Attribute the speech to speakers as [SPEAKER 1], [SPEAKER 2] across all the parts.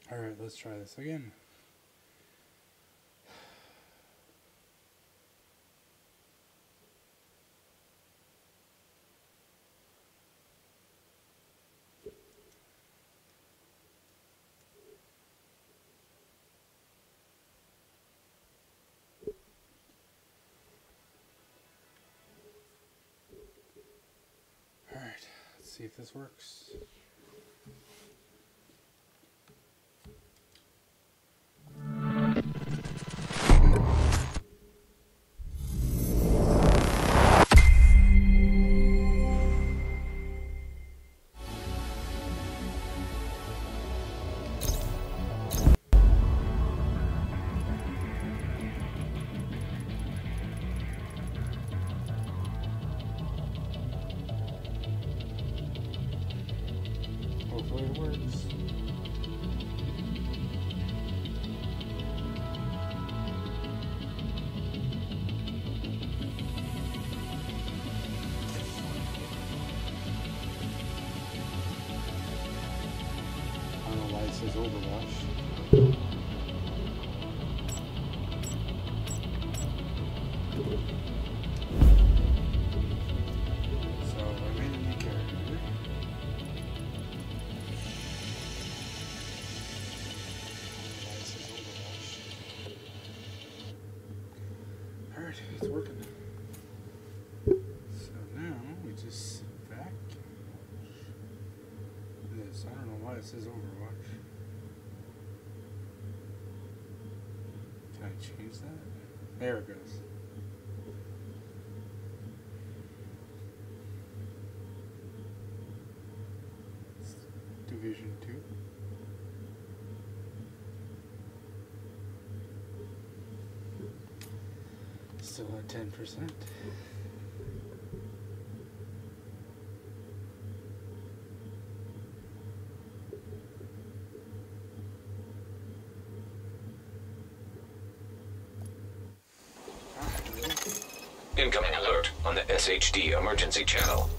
[SPEAKER 1] Alright, let's try this again. Alright, let's see if this works. Hopefully it works. I don't know why it says Overwatch. So I made a new character. Alright, it's working. So now we just vacuum this. I don't know why it says Overwatch. Can I change that? There it goes. It's Division 2. Still at 10%.
[SPEAKER 2] Incoming alert on the SHD emergency channel.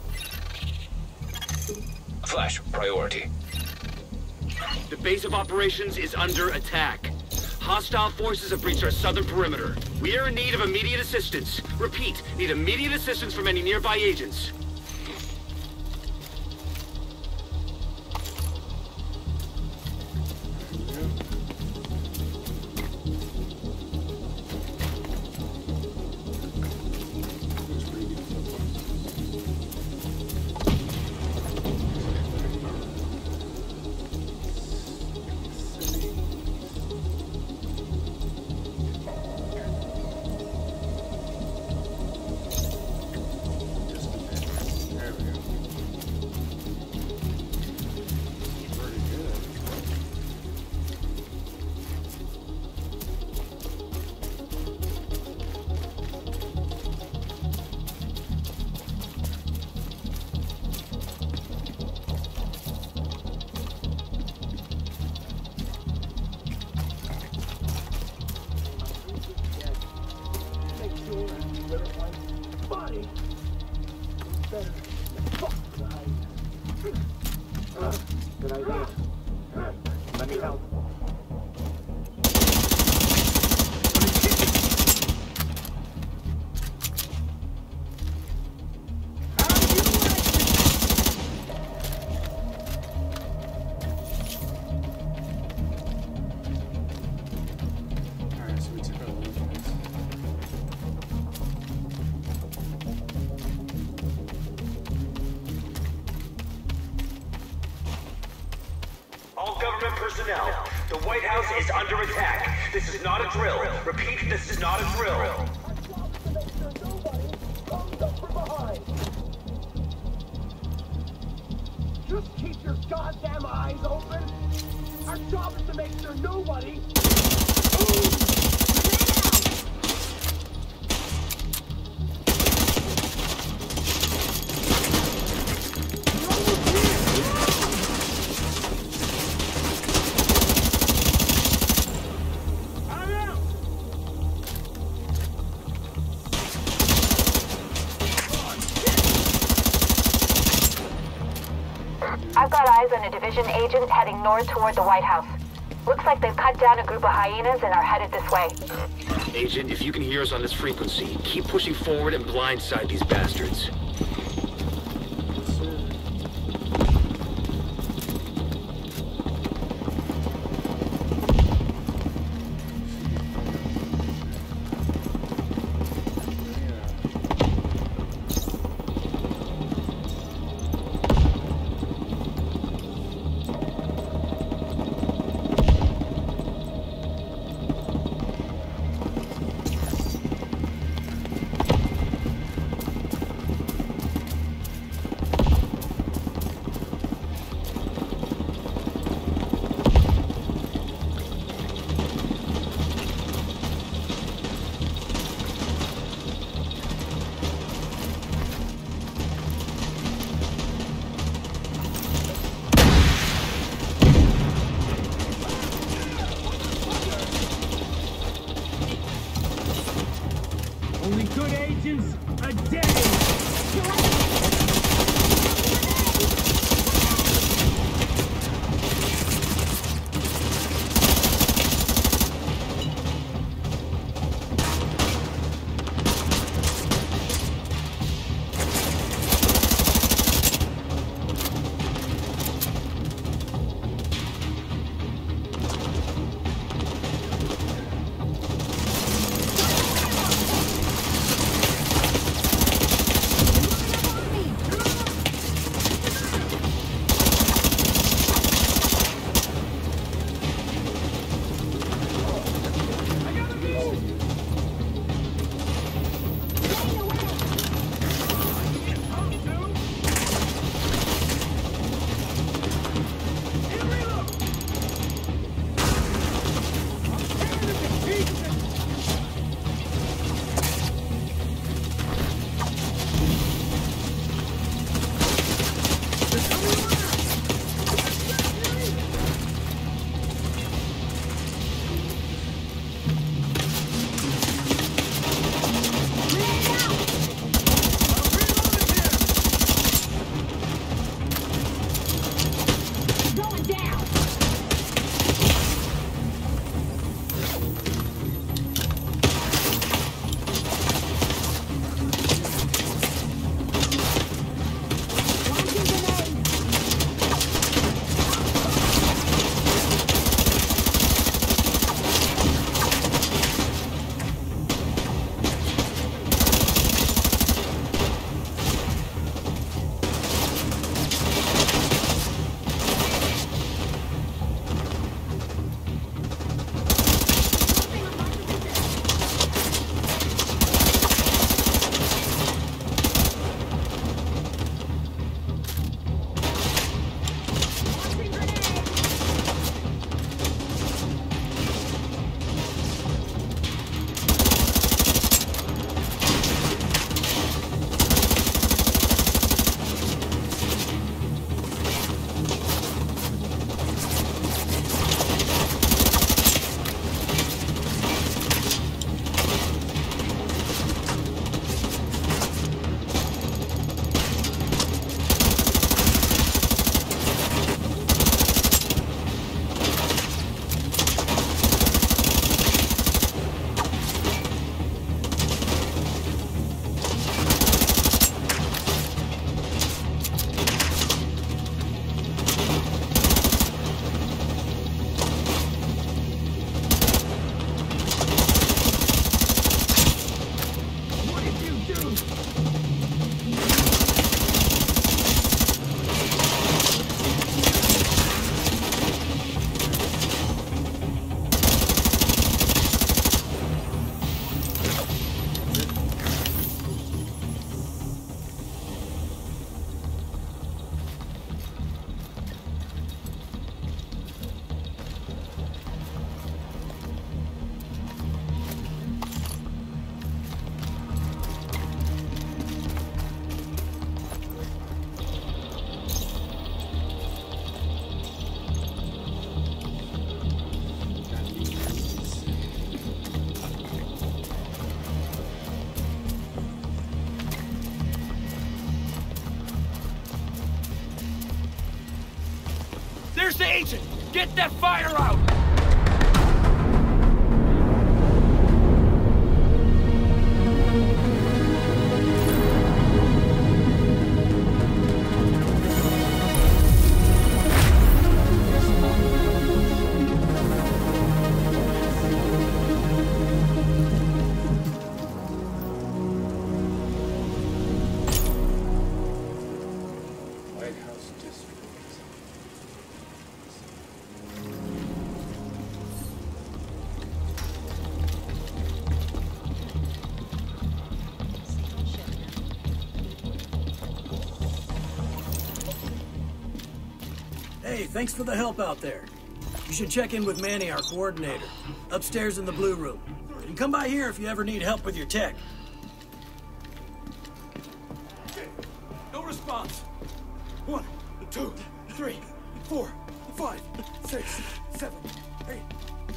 [SPEAKER 2] Flash priority.
[SPEAKER 3] The base of operations is under attack. Hostile forces have breached our southern perimeter. We are in need of immediate assistance. Repeat, need immediate assistance from any nearby agents.
[SPEAKER 4] Good idea. Let me help.
[SPEAKER 1] Alright, so we took out a little guys.
[SPEAKER 5] All government personnel, the White House is under attack. This is not a drill. Repeat, this is not a drill.
[SPEAKER 4] Just keep your goddamn eyes open. Our job is to make sure nobody.
[SPEAKER 6] I've got eyes on a division agent heading north toward the White House. Looks like they've cut down a group of hyenas and are headed this way.
[SPEAKER 3] Agent, if you can hear us on this frequency, keep pushing forward and blindside these bastards.
[SPEAKER 4] Only good agents a day!
[SPEAKER 3] There's the agent! Get that fire out!
[SPEAKER 7] Hey, thanks for the help out there. You should check in with Manny, our coordinator, upstairs in the blue room. And come by here if you ever need help with your tech.
[SPEAKER 8] No response. 1, 2, 3, 4, 5, 6, 7, 8, 9,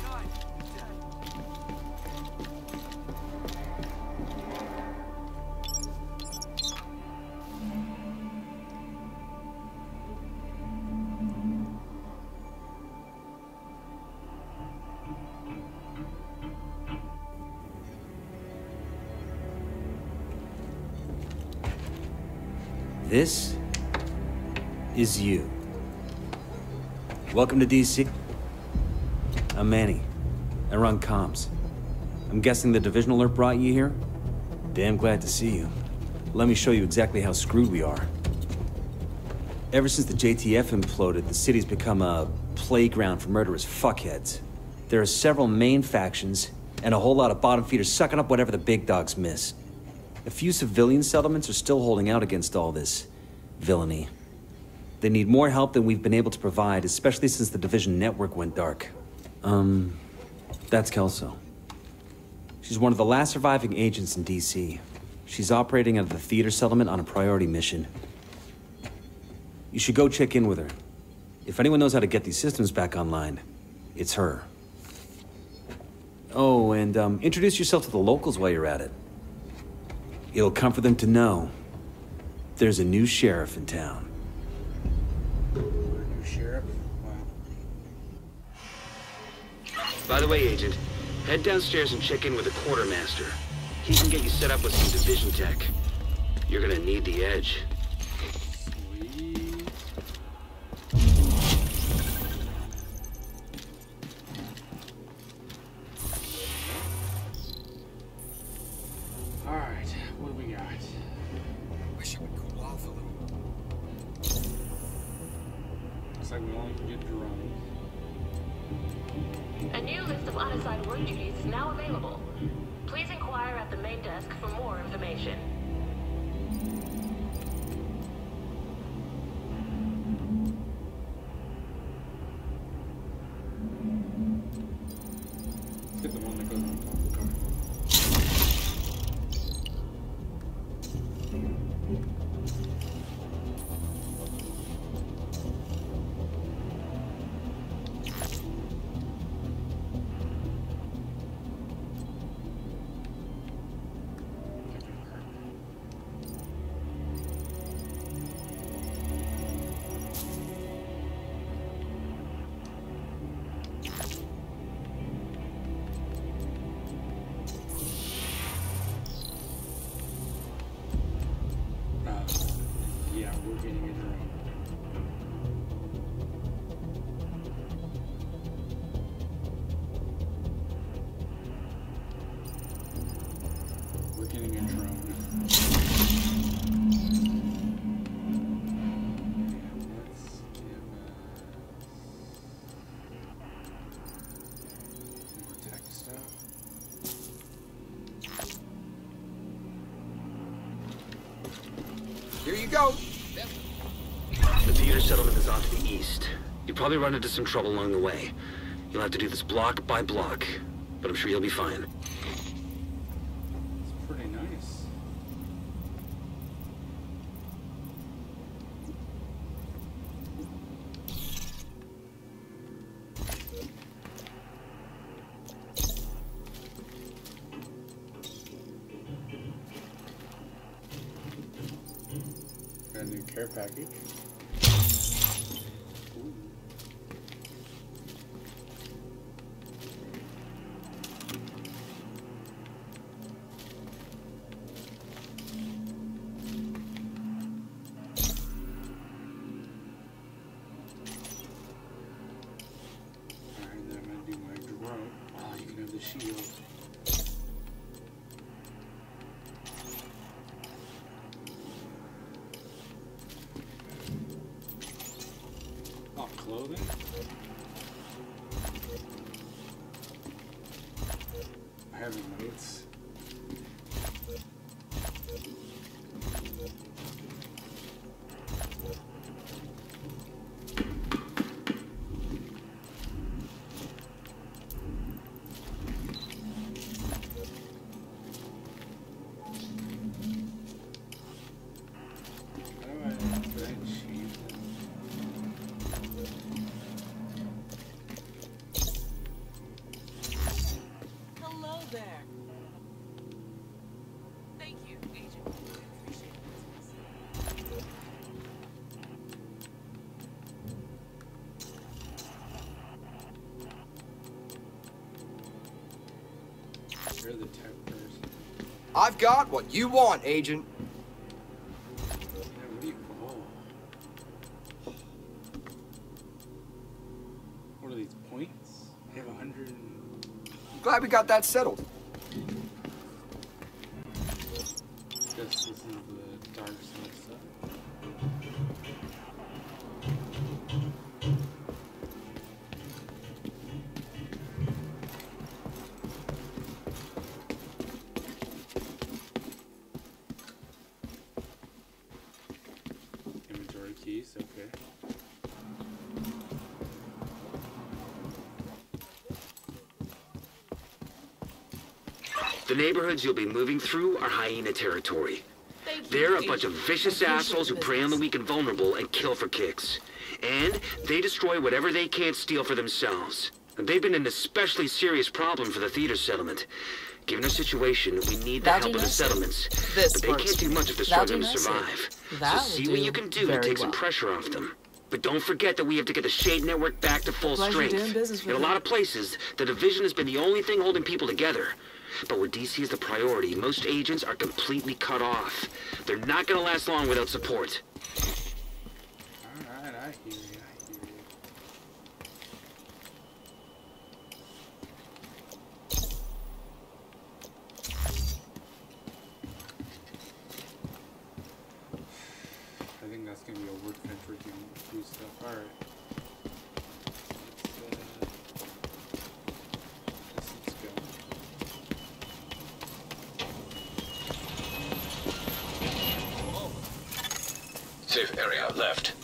[SPEAKER 9] 10. This is you. Welcome to DC. I'm Manny. I run comms. I'm guessing the division alert brought you here? Damn glad to see you. Let me show you exactly how screwed we are. Ever since the JTF imploded, the city's become a playground for murderous fuckheads. There are several main factions, and a whole lot of bottom feeders sucking up whatever the big dogs miss. A few civilian settlements are still holding out against all this villainy. They need more help than we've been able to provide, especially since the Division network went dark. That's Kelso. She's one of the last surviving agents in DC. She's operating out of the theater settlement on a priority mission. You should go check in with her. If anyone knows how to get these systems back online, it's her. Oh, and introduce yourself to the locals while you're at it. It'll comfort them to know there's a new sheriff in town.
[SPEAKER 1] New sheriff? Wow.
[SPEAKER 3] By the way, Agent, head downstairs and check in with the quartermaster. He can get you set up with some division tech. You're gonna need the edge.
[SPEAKER 1] Sweet. Alright, what do we got?
[SPEAKER 8] wish it would cool off a little.
[SPEAKER 1] Looks like we only can get drones.
[SPEAKER 10] A new list of unassigned room duties is now available. Please inquire at the main desk for more information.
[SPEAKER 1] Let's get the one that goes on top of the car. Yeah, we're getting a drone. We're getting a drone. Let's give more tech stuff.
[SPEAKER 8] Here you go.
[SPEAKER 3] The theater settlement is off to the east. You'll probably run into some trouble along the way. You'll have to do this block by block, but I'm sure you'll be fine.
[SPEAKER 1] It's pretty nice. Got a new care package. Ooh. Alright, then I'm gonna do my drone. Oh, you can have the shield. Oh, clothing? Heavy weights. tech person.
[SPEAKER 11] I've got what you want, Agent.
[SPEAKER 1] Yeah, what do you... Oh. What are these points? I have 100 and...
[SPEAKER 11] Glad we got that settled.
[SPEAKER 1] Guess this is the dark side stuff. Inventory keys, okay.
[SPEAKER 3] The neighborhoods you'll be moving through are hyena territory. They're a bunch of vicious assholes who prey on the weak and vulnerable and kill for kicks. And they destroy whatever they can't steal for themselves. They've been an especially serious problem for the theater settlement. Given our situation, we need the help of the settlements. But they can't do much if they're struggling to survive. So see what you can do to take some pressure off them. But don't forget that we have to get the Shade Network back to full strength. In a lot of places, the Division has been the only thing holding people together. But where DC is the priority, most agents are completely cut off. They're not gonna last long without support.
[SPEAKER 1] Alright, I hear you, I hear you. I think that's gonna be a work for freaking do stuff. Alright. Let's go.
[SPEAKER 2] Safe area left.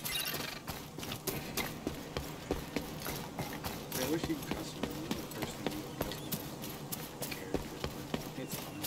[SPEAKER 1] I wish you could customize the person who customize characters, but it's fine.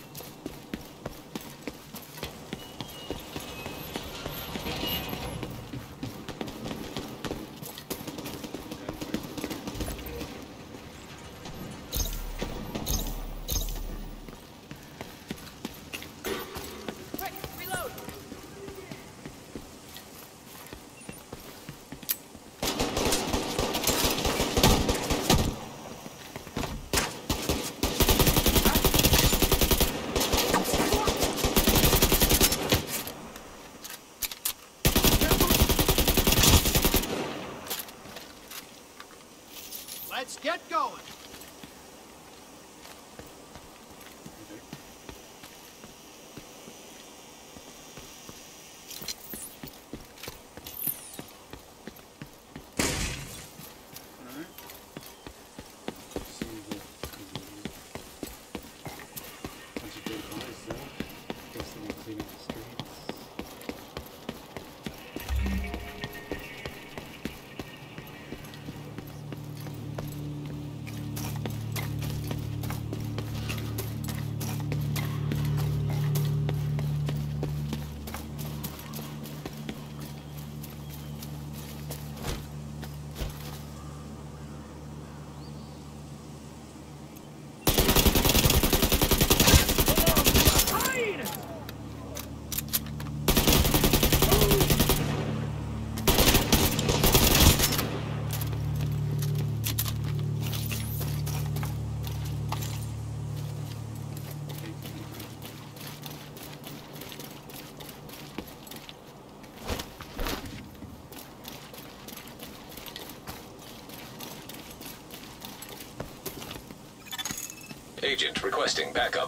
[SPEAKER 4] Let's get going.
[SPEAKER 2] Agent requesting backup.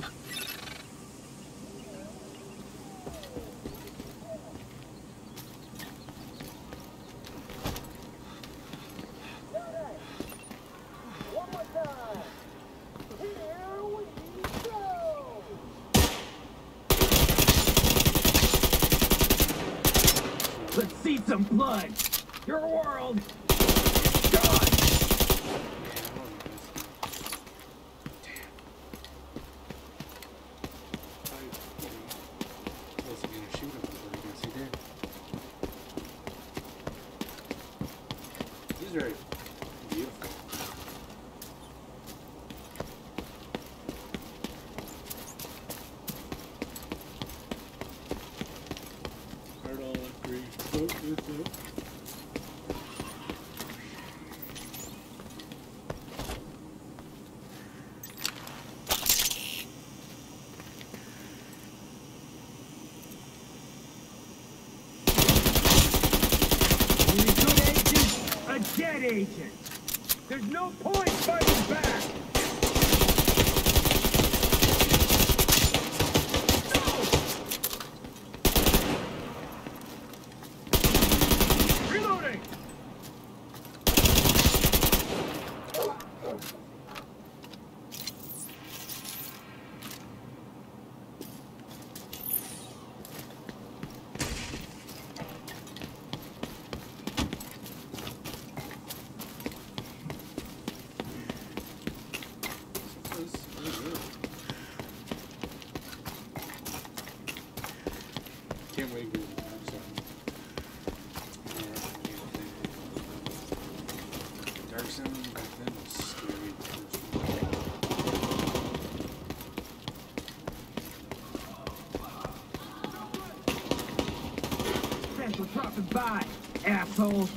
[SPEAKER 4] One more time. Here we go.
[SPEAKER 12] Let's see some blood. Your world.
[SPEAKER 1] Very beautiful. Heart all agree.
[SPEAKER 12] dead, Agent. There's no point fighting back. Reloading.
[SPEAKER 1] Can't wait to I'm sorry. Dark Zone back then was scary.
[SPEAKER 12] Thanks for dropping by, asshole.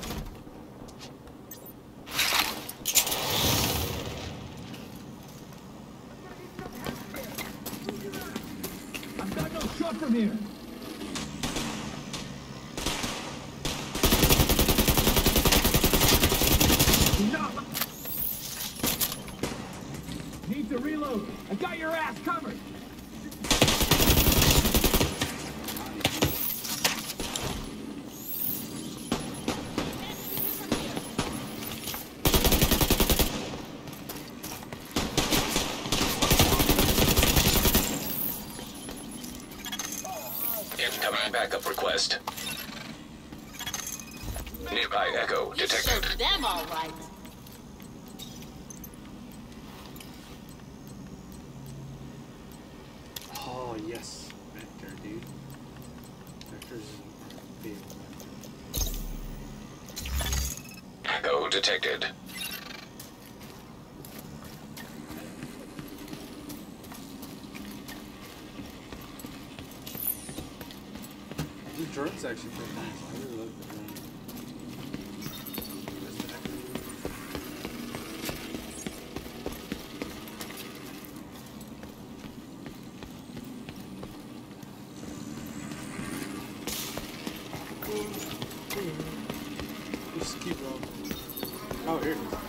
[SPEAKER 12] I've got no shot from here. Need to reload. I got your ass covered.
[SPEAKER 2] Incoming backup request. Nearby echo detected.
[SPEAKER 13] You them all right.
[SPEAKER 1] Oh yes, Vector, dude. Vector's our favorite.
[SPEAKER 2] Echo detected.
[SPEAKER 1] The drone's actually pretty nice. I really love the drone. Just keep rolling. Oh, here it is.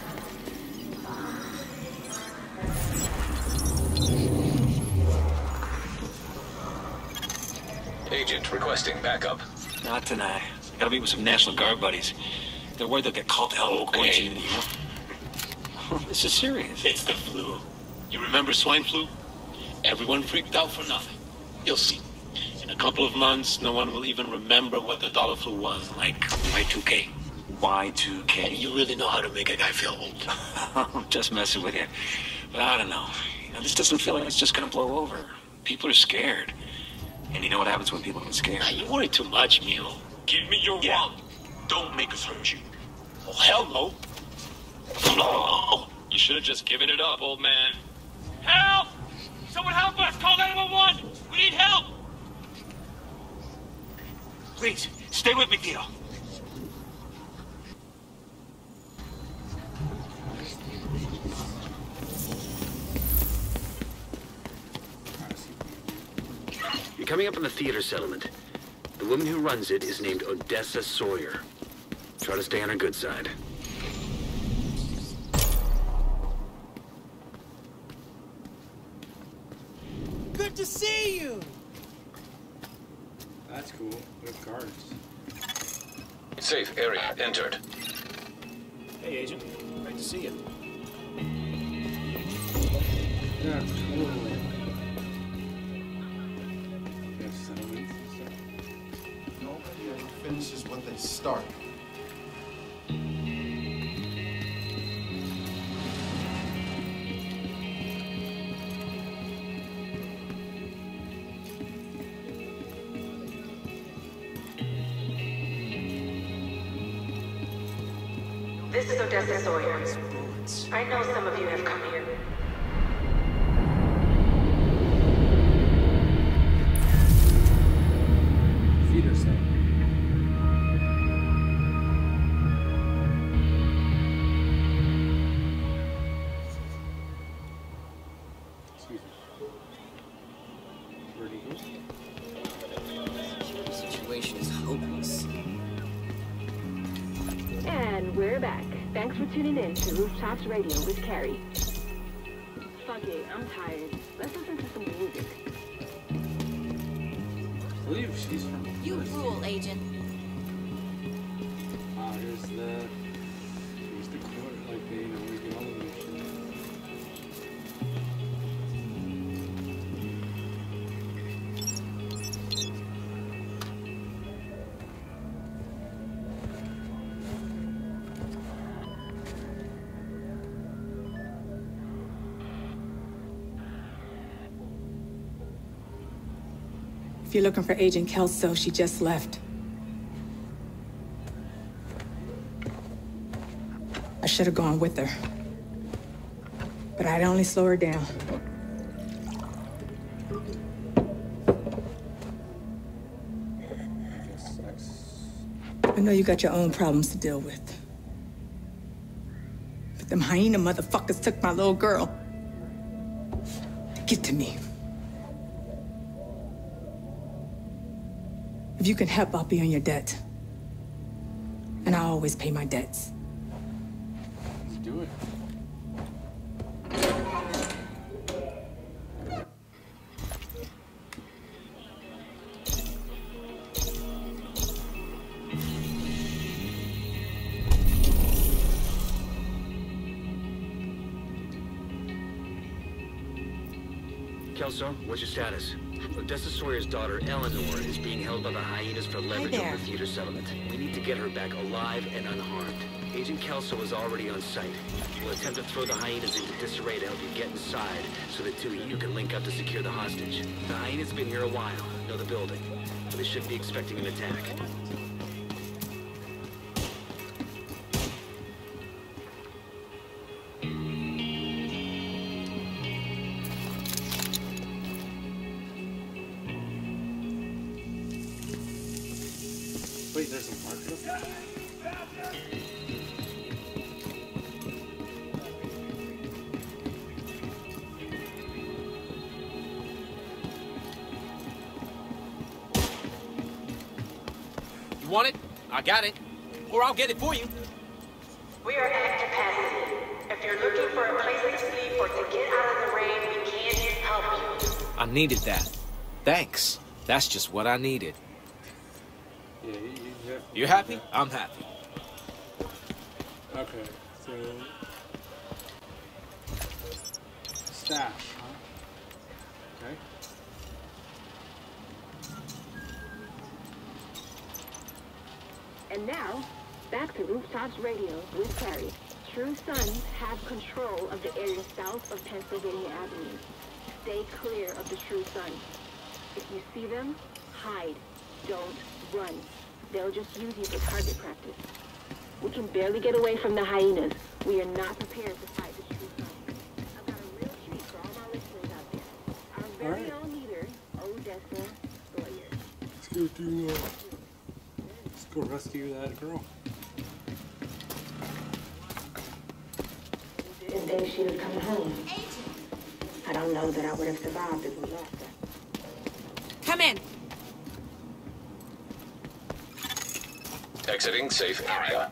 [SPEAKER 2] Agent requesting backup.
[SPEAKER 14] Not tonight. Gotta meet with some National Guard buddies. They're worried they'll get called to hell.
[SPEAKER 2] Okay.
[SPEAKER 14] This is serious.
[SPEAKER 15] It's the flu. You remember swine flu? Everyone freaked out for nothing. You'll see. In a couple of months, no one will even remember what the dollar flu was, like Y2K.
[SPEAKER 14] Y2K.
[SPEAKER 15] You really know how to make a guy feel old.
[SPEAKER 14] I'm just messing with you. But I don't know. This doesn't feel like it's just gonna blow over. People are scared. And you know what happens when people get scared?
[SPEAKER 15] You worry too much, Mio. Give me your wallet. Don't make us hurt you. Oh, hell no. Oh, you should have just given it up, old man. Help! Someone help us! Call 911! We need help!
[SPEAKER 14] Please, stay with me, Tito.
[SPEAKER 3] You're coming up on the theater settlement. The woman who runs it is named Odessa Sawyer. Try to stay on her good side.
[SPEAKER 16] Good to see you!
[SPEAKER 1] That's cool. We have guards.
[SPEAKER 2] Safe area entered.
[SPEAKER 9] Hey, Agent. Great to see you.
[SPEAKER 1] Yeah, totally. Yes, settlements and stuff.
[SPEAKER 17] Nobody ever finishes what they start.
[SPEAKER 10] This is Odessa Sawyer. I know some of you have come here.
[SPEAKER 1] Feet are safe. Excuse me. Where'd he go?
[SPEAKER 11] The situation is hopeless.
[SPEAKER 6] And we're
[SPEAKER 10] We're back. Thanks for tuning in to Rooftops Radio with Carrie. Fuck it, I'm tired. Let's listen to some music.
[SPEAKER 1] I believe she's from...
[SPEAKER 13] You rule, Agent.
[SPEAKER 1] Here's the quote, like, you know, we get all of this shit.
[SPEAKER 18] If you're looking for Agent Kelso, she just left. I should have gone with her. But I'd only slow her down. I know you got your own problems to deal with. But them hyena motherfuckers took my little girl. Get to me. If you can help, I'll be on your debt. And I always pay my debts.
[SPEAKER 1] Let's do it.
[SPEAKER 3] Kelso, what's your status? Odessa Sawyer's daughter, Eleanor, is being held by the hyenas for leverage over the theater settlement. We need to get her back alive and unharmed. Agent Kelso is already on site. We'll attempt to throw the hyenas into disarray to help you get inside, so the two of you can link up to secure the hostage. The hyenas have been here a while, know the building, but they should be expecting an attack.
[SPEAKER 1] Wait, there's a marker up there?
[SPEAKER 8] You want it? I got it. Or I'll get it for you.
[SPEAKER 10] We are at capacity. If you're looking for a place to sleep or to get out of the rain, we can't help you.
[SPEAKER 8] I needed that. Thanks. That's just what I needed.
[SPEAKER 1] Yeah,
[SPEAKER 8] you happy? I'm happy.
[SPEAKER 1] Okay, so... Stash, huh? Okay.
[SPEAKER 10] And now, back to Rooftops Radio with Carrie. True Sons have control of the area south of Pennsylvania Avenue. Stay clear of the True Sons. If you see them, hide. Don't run. They'll just use you for target practice. We can barely get away from the hyenas. We are not prepared to fight the True Sons. I've got a real treat for all my listeners out there. Our very own leader, Odessa Sawyer.
[SPEAKER 1] Let's go rescue that girl.
[SPEAKER 10] The day she was coming home. I don't know that I would have survived if we lost her.
[SPEAKER 13] Come in.
[SPEAKER 2] Exiting safe area.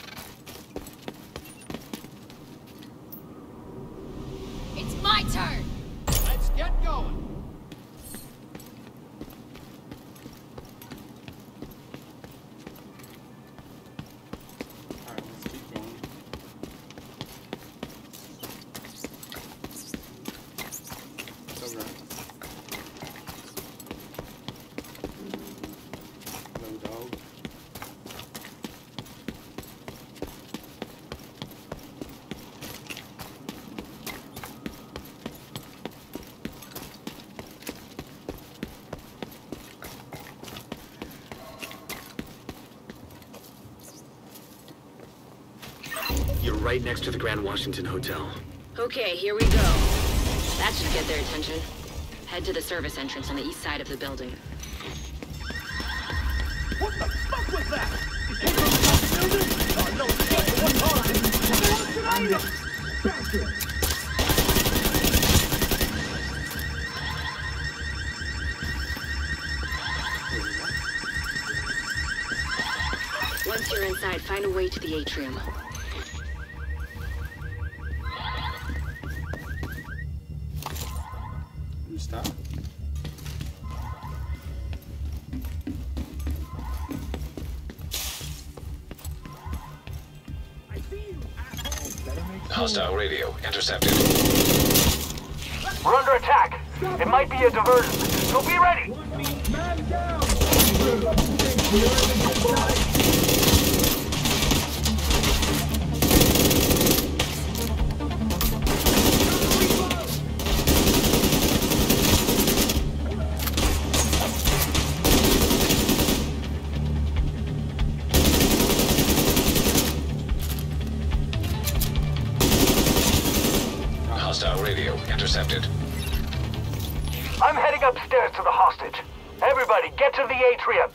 [SPEAKER 13] It's my turn.
[SPEAKER 8] Let's get going.
[SPEAKER 1] Alright, let's keep going. It's alright. No dog.
[SPEAKER 3] You're right next to the Grand Washington Hotel.
[SPEAKER 19] Okay, here we go. That should get their attention. Head to the service entrance on the east side of the building.
[SPEAKER 4] What the fuck was that? Is it from the building? Oh, no,
[SPEAKER 19] Once you're inside, find a way to the atrium.
[SPEAKER 1] stop?
[SPEAKER 2] Hostile radio intercepted.
[SPEAKER 4] We're under attack. It might be a diversion, so be ready. Man down.
[SPEAKER 2] Hostile radio intercepted.
[SPEAKER 4] I'm heading upstairs to the hostage. Everybody, get to the atrium.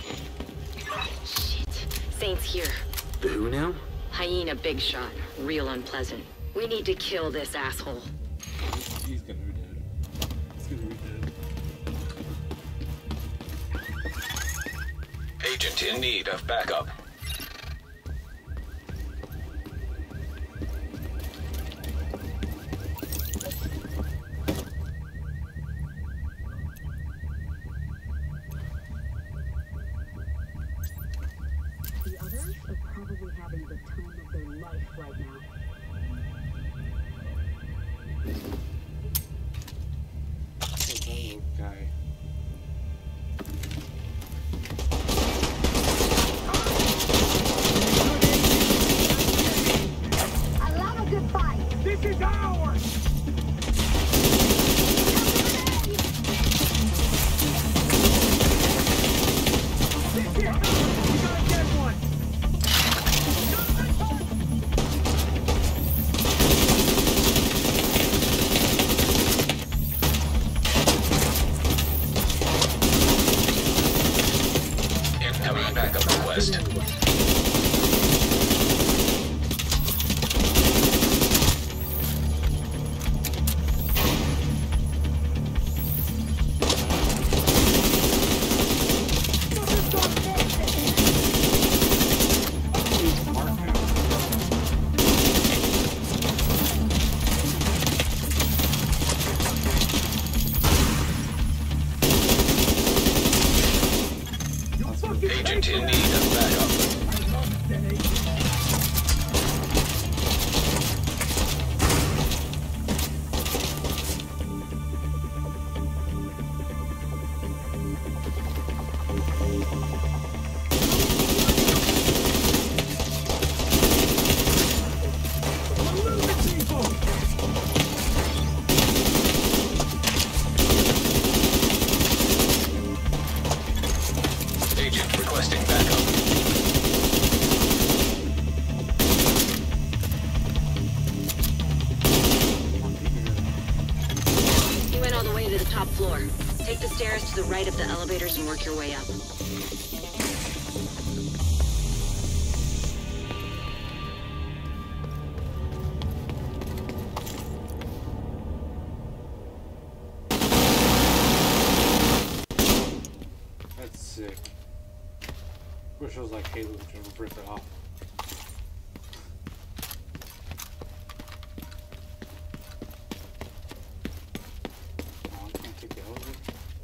[SPEAKER 19] Shit. Saint's here.
[SPEAKER 3] Who now?
[SPEAKER 19] Hyena big shot. Real unpleasant. We need to kill this asshole.
[SPEAKER 1] He's gonna be dead. He's gonna be dead.
[SPEAKER 2] Agent in need of backup.
[SPEAKER 10] The others are probably having the time of their life right now.
[SPEAKER 1] Guy.
[SPEAKER 4] I love a good fight. This is ours. We gotta get one.
[SPEAKER 2] Incoming backup request. Agent in need of backup. Agent requesting backup.
[SPEAKER 19] You went all the way to the top floor. Take the stairs to the right of the elevators and work your way up.
[SPEAKER 1] That's sick. Wish it was like Halo trying to rip it off. Oh, I can't take the elevator.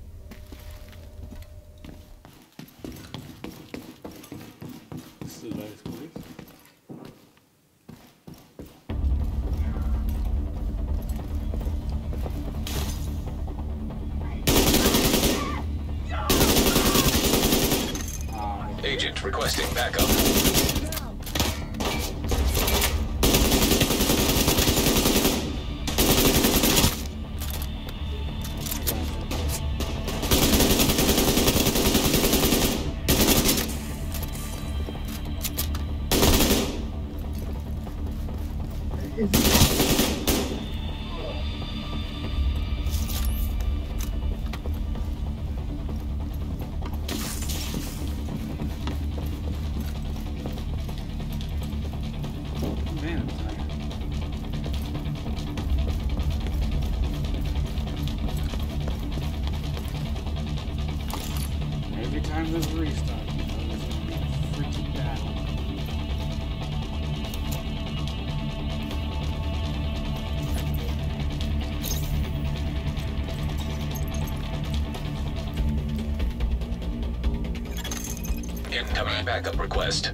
[SPEAKER 1] This is nice, please.
[SPEAKER 2] Agent requesting backup.
[SPEAKER 1] Man, I'm tired. Every time there's a restart, you know there's gonna be a freaking battle.
[SPEAKER 2] Incoming backup request.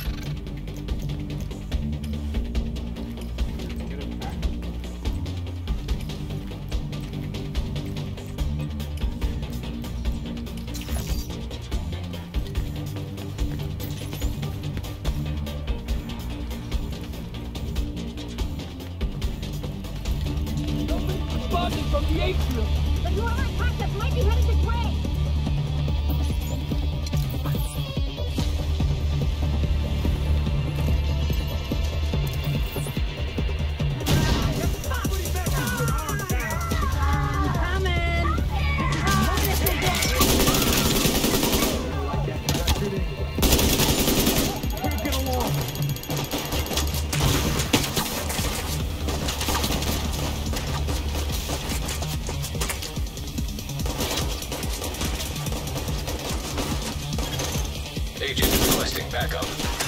[SPEAKER 12] Spotted from the atrium.
[SPEAKER 10] The ULI concept might be headed this way.
[SPEAKER 2] Agent requesting backup.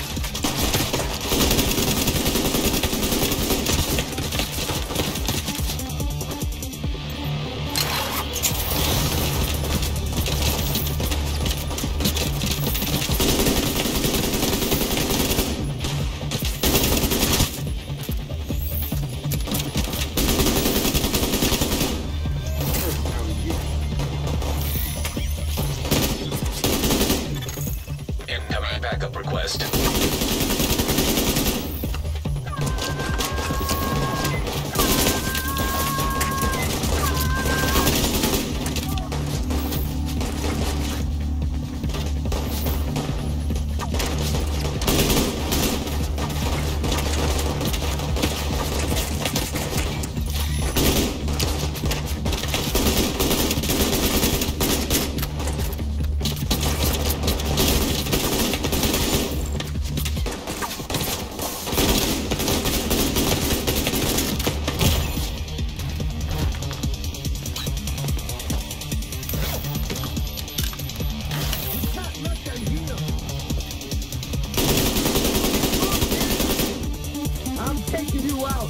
[SPEAKER 2] Incoming backup request.
[SPEAKER 12] I'm taking you out.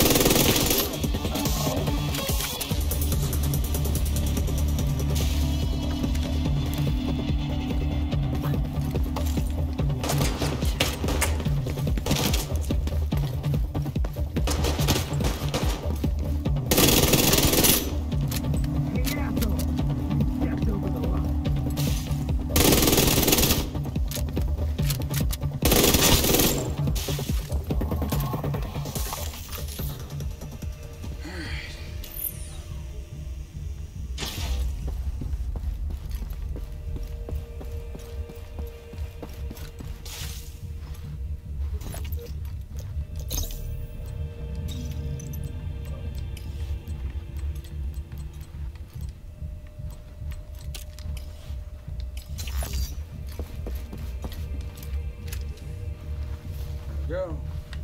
[SPEAKER 1] Go.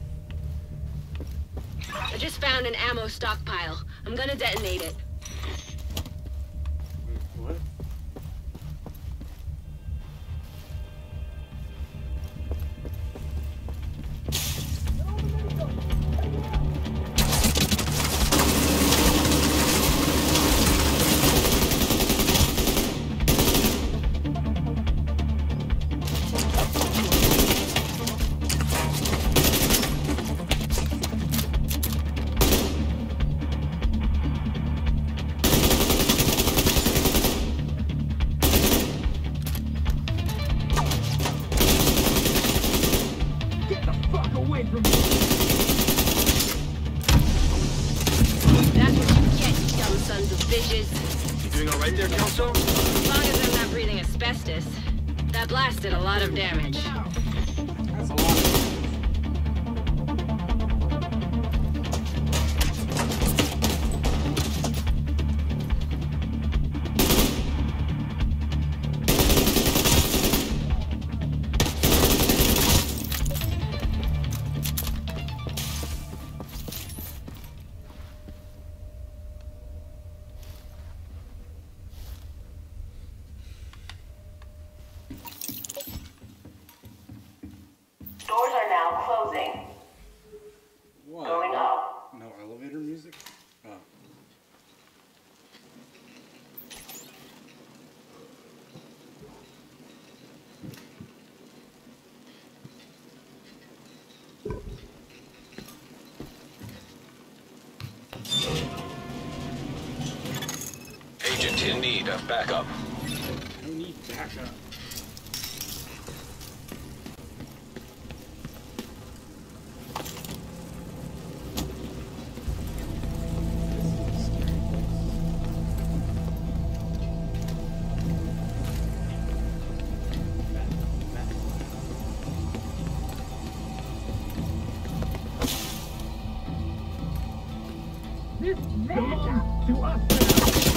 [SPEAKER 19] I just found an ammo stockpile. I'm gonna detonate it.
[SPEAKER 1] What?
[SPEAKER 12] Get the fuck away from me.
[SPEAKER 19] That's what you get, you dumb sons of bitches.
[SPEAKER 3] You doing all right there, Kelso?
[SPEAKER 19] As long as I'm not breathing asbestos. That blast did a lot of damage.
[SPEAKER 1] That's a lot.
[SPEAKER 2] need of backup.
[SPEAKER 1] No need backup.
[SPEAKER 12] This belongs to us now.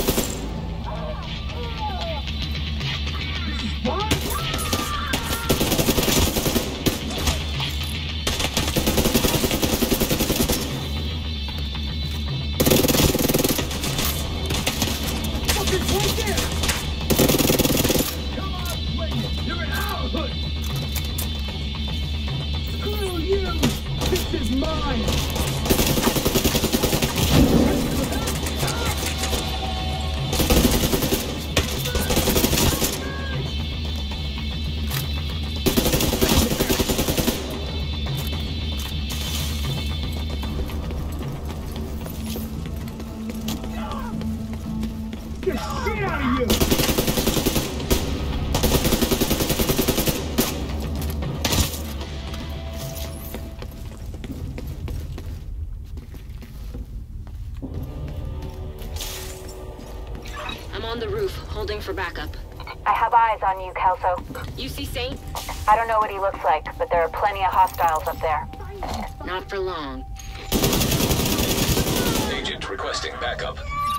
[SPEAKER 12] This is fun. Fucking right there. Come on, play it. You're in our hood. Screw you. This is mine. Get shit out of you!
[SPEAKER 19] I'm on the roof, holding for backup.
[SPEAKER 6] I have eyes on you, Kelso.
[SPEAKER 19] You see Saint?
[SPEAKER 6] I don't know what he looks like, but there are plenty of hostiles up there.
[SPEAKER 19] Not for long.
[SPEAKER 2] Agent requesting backup.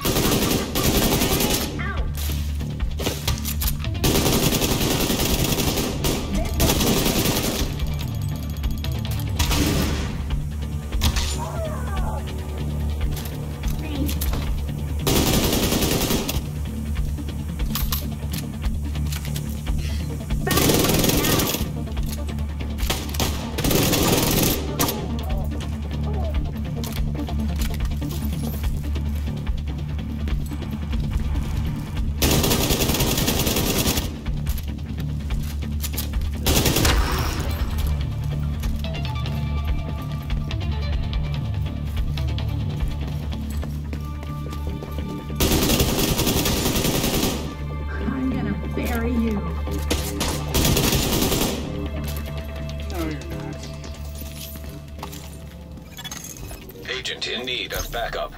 [SPEAKER 12] Bury you.
[SPEAKER 1] No, you're not.
[SPEAKER 2] Agent in need of backup.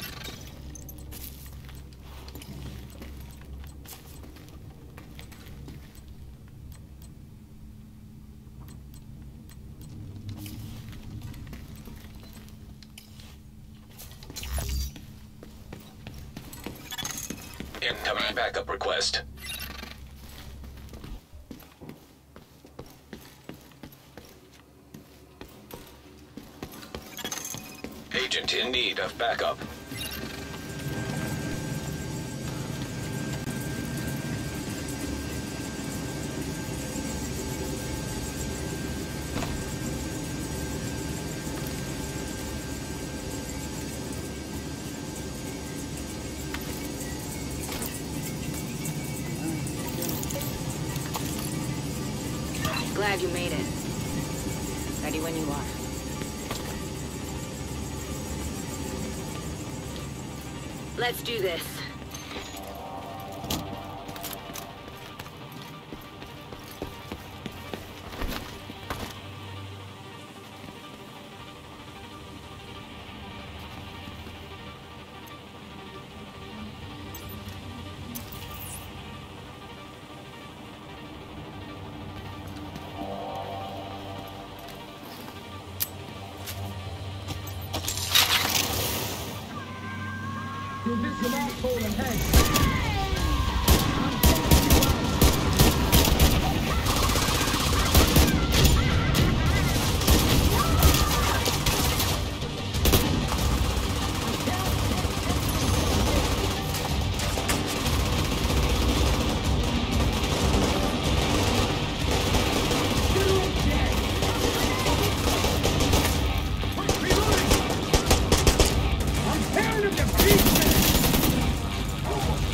[SPEAKER 2] Incoming backup request. Agent in need of backup.
[SPEAKER 19] Glad you made it. Ready when you are. Let's do this.
[SPEAKER 12] You'll get some asshole in head. I'm tearing him to pieces!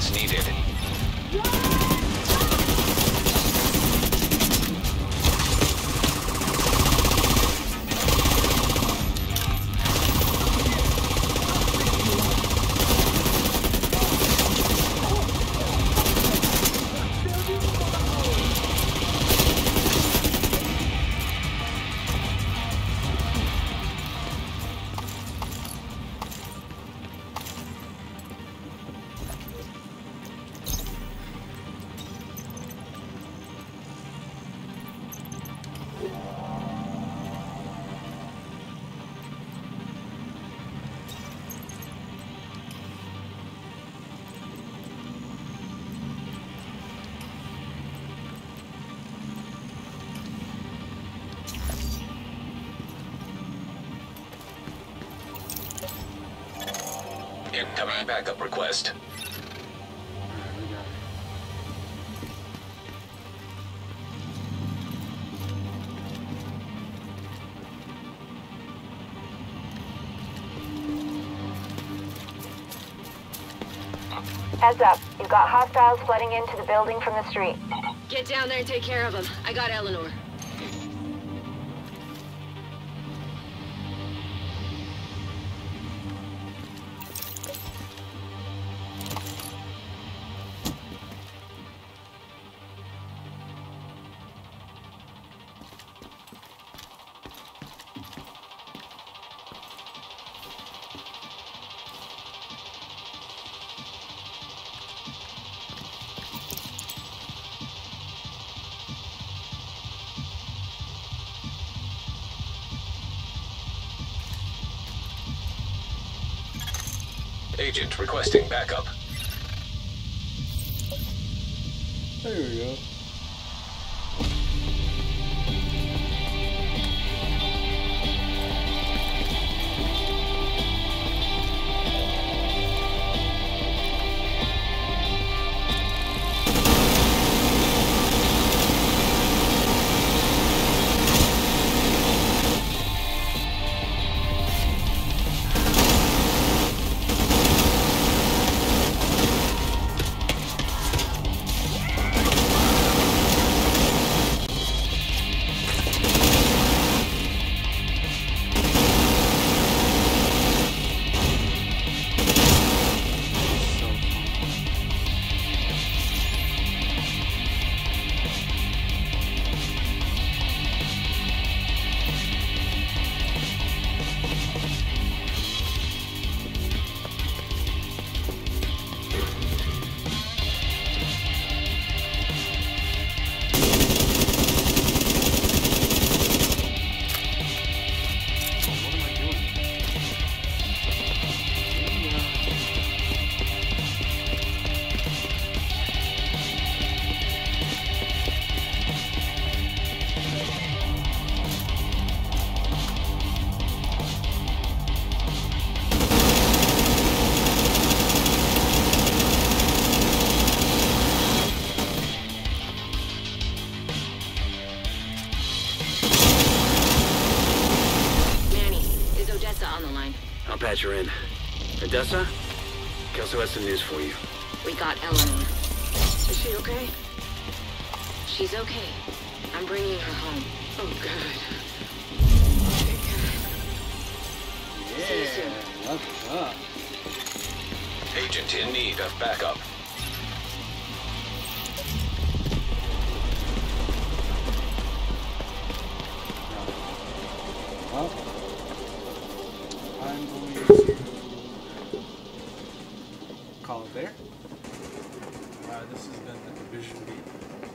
[SPEAKER 2] Assistance needed. Incoming backup request.
[SPEAKER 6] Heads up. You've got hostiles flooding into the building from the street.
[SPEAKER 19] Get down there and take care of them. I got Eleanor.
[SPEAKER 2] Agent requesting backup.
[SPEAKER 1] There we go.
[SPEAKER 3] Patch her in. Odessa? Kelso has some news for you.
[SPEAKER 19] We got Eleanor. Is she okay? She's okay. I'm bringing her home. Oh, good.
[SPEAKER 1] Yeah,
[SPEAKER 19] See you soon.
[SPEAKER 1] what's up?
[SPEAKER 2] Agent in need of backup.
[SPEAKER 1] Well, I'm going to call it there. This has been the Division Beat.